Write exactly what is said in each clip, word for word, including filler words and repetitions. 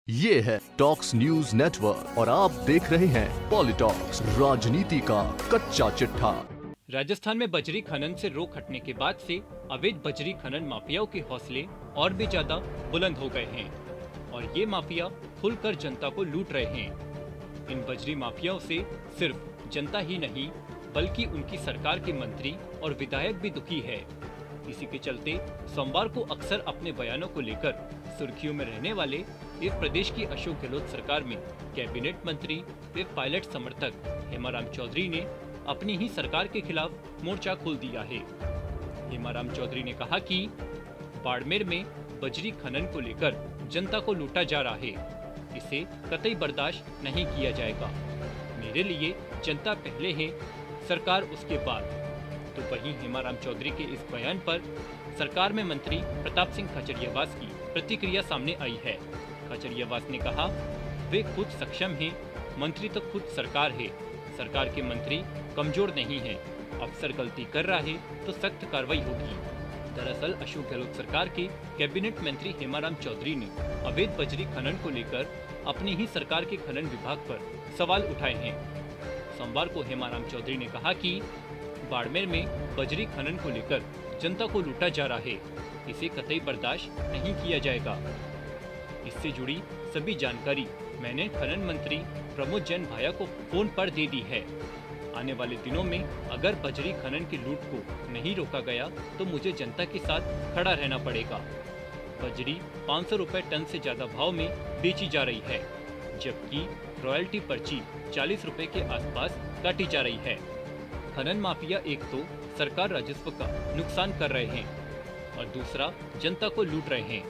ये है talks news network और आप देख रहे हैं पॉलिटॉक्स, राजनीति का कच्चा चिट्ठा। राजस्थान में बजरी खनन से रोक हटने के बाद से अवैध बजरी खनन माफियाओं के हौसले और भी ज्यादा बुलंद हो गए हैं और ये माफिया खुलकर जनता को लूट रहे हैं। इन बजरी माफियाओं से सिर्फ जनता ही नहीं बल्कि उनकी सरकार के मंत्री और विधायक भी दुखी है। इसी के चलते सोमवार को अक्सर अपने बयानों को लेकर सुर्खियों में रहने वाले एक प्रदेश की अशोक गहलोत सरकार में कैबिनेट मंत्री व पायलट समर्थक हेमाराम चौधरी ने अपनी ही सरकार के खिलाफ मोर्चा खोल दिया है। हेमाराम चौधरी ने कहा कि बाड़मेर में बजरी खनन को लेकर जनता को लूटा जा रहा है, इसे कतई बर्दाश्त नहीं किया जाएगा। मेरे लिए जनता पहले है, सरकार उसके बाद। तो वहीं हेमाराम चौधरी के इस बयान पर सरकार में मंत्री प्रताप सिंह खचरियावास की प्रतिक्रिया सामने आई है। खचरियावास ने कहा, वे खुद सक्षम हैं, मंत्री तो खुद सरकार है, सरकार के मंत्री कमजोर नहीं है, अफसर गलती कर रहा है तो सख्त कार्रवाई होगी। दरअसल अशोक गहलोत सरकार के कैबिनेट मंत्री हेमाराम चौधरी ने अवैध बजरी खनन को लेकर अपनी ही सरकार के खनन विभाग पर सवाल उठाए हैं। सोमवार को हेमाराम चौधरी ने कहा कि बाड़मेर में बजरी खनन को लेकर जनता को लूटा जा रहा है, इसे कतई बर्दाश्त नहीं किया जाएगा। इससे जुड़ी सभी जानकारी मैंने खनन मंत्री प्रमोद जैन भाया को फोन पर दे दी है। आने वाले दिनों में अगर बजरी खनन की लूट को नहीं रोका गया तो मुझे जनता के साथ खड़ा रहना पड़ेगा। बजरी पाँच सौ रुपए टन से ज्यादा भाव में बेची जा रही है, जबकि रॉयल्टी पर्ची चालीस रुपए के आसपास काटी जा रही है। खनन माफिया एक तो सरकार राजस्व का नुकसान कर रहे हैं और दूसरा जनता को लूट रहे हैं।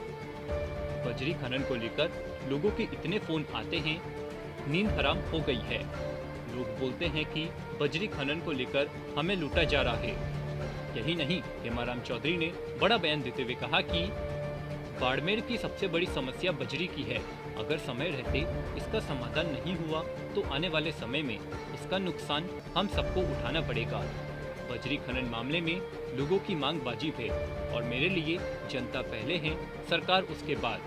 बजरी खनन को लेकर लोगों के इतने फोन आते हैं, नींद हराम हो गई है। लोग बोलते हैं कि बजरी खनन को लेकर हमें लूटा जा रहा है। यही नहीं, हेमाराम चौधरी ने बड़ा बयान देते हुए कहा कि बाड़मेर की सबसे बड़ी समस्या बजरी की है। अगर समय रहते इसका समाधान नहीं हुआ तो आने वाले समय में उसका नुकसान हम सबको उठाना पड़ेगा। बजरी खनन मामले में लोगों की मांग वाजिब है और मेरे लिए जनता पहले है, सरकार उसके बाद।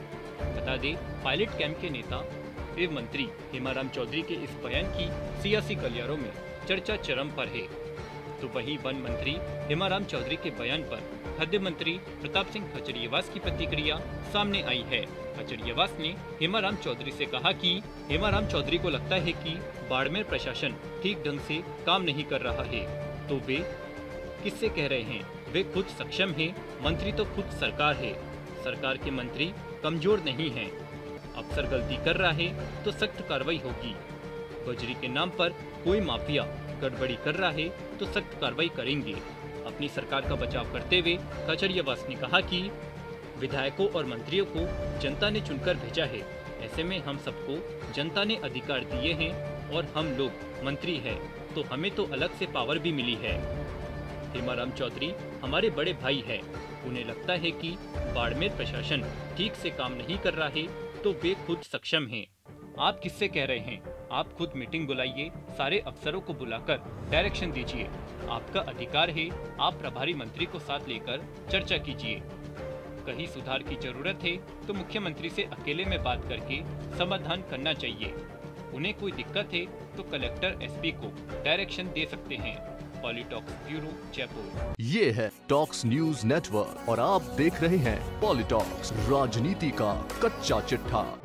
बता दे, पायलट कैंप के नेता एवं मंत्री हेमाराम चौधरी के इस बयान की सियासी गलियारों में चर्चा चरम पर है। तो वही वन मंत्री हेमाराम चौधरी के बयान पर खाद्य मंत्री प्रताप सिंह खचरियावास की प्रतिक्रिया सामने आई है। खचरियावास ने हेमाराम चौधरी से कहा कि हेमाराम चौधरी को लगता है कि बाड़मेर प्रशासन ठीक ढंग से काम नहीं कर रहा है। तो वे किससे कह रहे हैं? वे खुद सक्षम हैं, मंत्री तो खुद सरकार है, सरकार के मंत्री कमजोर नहीं हैं। अफसर गलती कर रहा है तो सख्त कार्रवाई होगी। बजरी के नाम पर कोई माफिया गड़बड़ी कर रहा है तो सख्त कार्रवाई करेंगे। अपनी सरकार का बचाव करते हुए खचरियावास ने कहा कि विधायकों और मंत्रियों को जनता ने चुनकर भेजा है, ऐसे में हम सबको जनता ने अधिकार दिए हैं और हम लोग मंत्री हैं तो हमें तो अलग से पावर भी मिली है। हेमाराम चौधरी हमारे बड़े भाई है, उन्हें लगता है कि बाड़मेर प्रशासन ठीक से काम नहीं कर रहा है तो वे खुद सक्षम हैं। आप किससे कह रहे हैं? आप खुद मीटिंग बुलाइए, सारे अफसरों को बुलाकर डायरेक्शन दीजिए। आपका अधिकार है, आप प्रभारी मंत्री को साथ लेकर चर्चा कीजिए। कहीं सुधार की जरूरत है तो मुख्यमंत्री से अकेले में बात करके समाधान करना चाहिए। उन्हें कोई दिक्कत है तो कलेक्टर, एसपी को डायरेक्शन दे सकते हैं। Politalks bureau, Jaipur. ये है टॉक्स न्यूज नेटवर्क और आप देख रहे हैं पॉलिटॉक्स, राजनीति का कच्चा चिट्ठा।